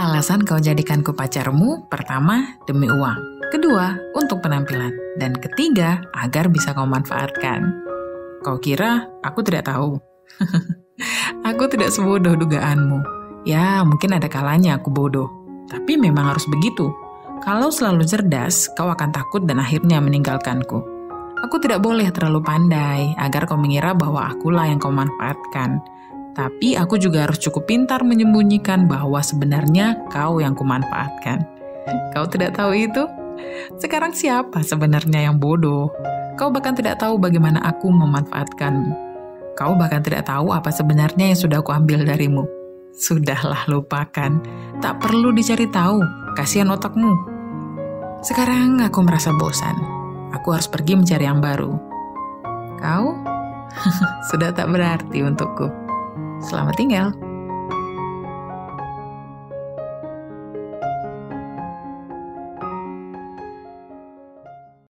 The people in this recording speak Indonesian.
Alasan kau jadikanku pacarmu, pertama, demi uang. Kedua, untuk penampilan. Dan ketiga, agar bisa kau manfaatkan. Kau kira aku tidak tahu? Aku tidak sebodoh dugaanmu. Ya, mungkin ada kalanya aku bodoh. Tapi memang harus begitu. Kalau selalu cerdas, kau akan takut dan akhirnya meninggalkanku. Aku tidak boleh terlalu pandai, agar kau mengira bahwa akulah yang kau manfaatkan. Tapi aku juga harus cukup pintar menyembunyikan bahwa sebenarnya kau yang kumanfaatkan. Kau tidak tahu itu? Sekarang siapa sebenarnya yang bodoh? Kau bahkan tidak tahu bagaimana aku memanfaatkanmu. Kau bahkan tidak tahu apa sebenarnya yang sudah aku ambil darimu. Sudahlah, lupakan. Tak perlu dicari tahu, kasihan otakmu. Sekarang aku merasa bosan. Aku harus pergi mencari yang baru. Kau? Sudah tak berarti untukku. Selamat tinggal.